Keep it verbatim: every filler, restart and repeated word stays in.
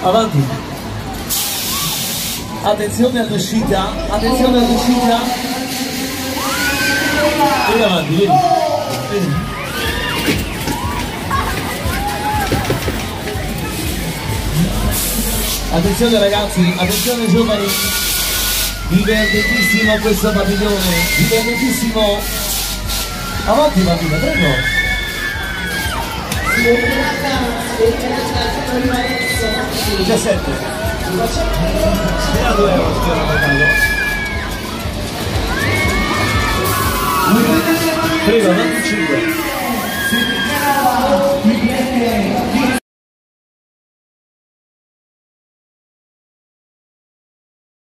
Avanti. Attenzione all'uscita, attenzione all'uscita. Vieni avanti, vieni. Vieni. Attenzione ragazzi, attenzione giovani. Divertentissimo questo padiglione, divertentissimo. Avanti bambina, prego. diciassette. Spera due euro, spera mercato. Prego, avanti cinque.